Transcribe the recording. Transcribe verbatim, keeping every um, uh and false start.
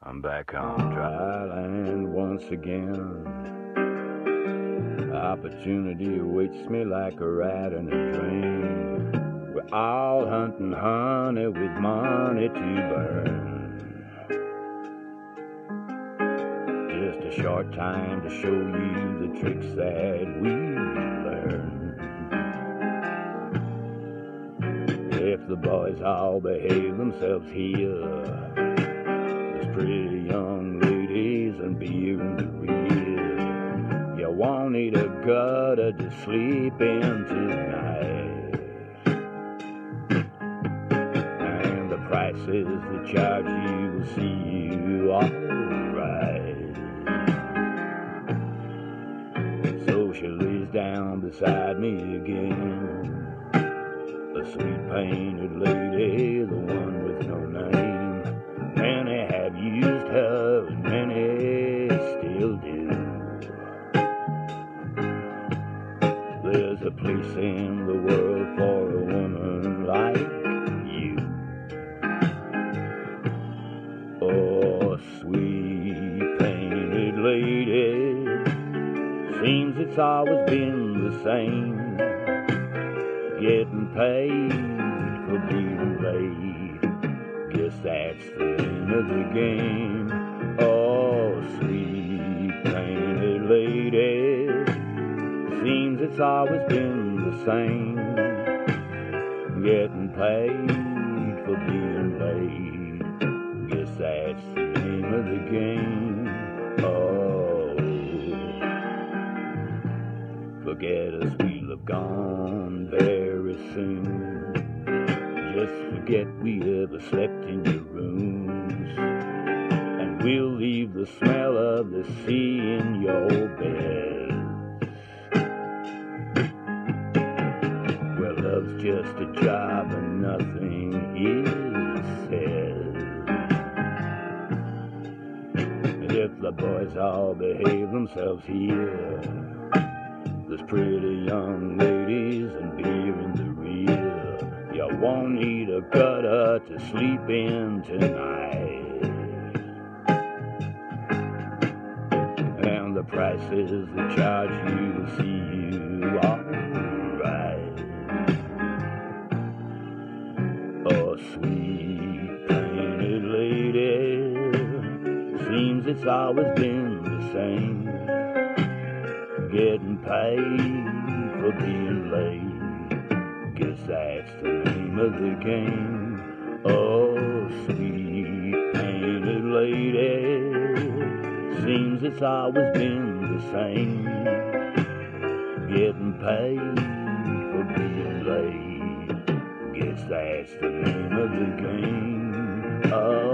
I'm back on dry land once again. Opportunity awaits me like a rat in a drain. We're all hunting honey with money to burn. Just a short time to show you the tricks that we learn. If the boys all behave themselves here, pretty young ladies and beer in the rear, you won't need a gutter to sleep in tonight. And the prices they charge you will see you alright. So she lays down beside me again, a sweet painted lady, the one with no name. Many have used her, and many still do. There's a place in the world for a woman like you. Oh, sweet painted lady, seems it's always been the same, getting paid for being late. Guess that's the name of the game. Oh, sweet painted lady, seems it's always been the same, getting paid for being late. Guess that's the name of the game. Oh, forget us, we'll have gone very soon. Just forget we ever slept in your rooms, and we'll leave the smell of the sea in your beds. Well, love's just a job and nothing is said. And if the boys all behave themselves here, there's pretty young ladies and beer in the rear. You won't need a gutter to sleep in tonight. And the prices they charge you will see you alright. Oh, sweet painted lady, seems it's always been the same, getting paid for being late. Guess that's the name of the game. Oh, sweet painted lady, seems it's always been the same, getting paid for being late. Guess that's the name of the game. Oh,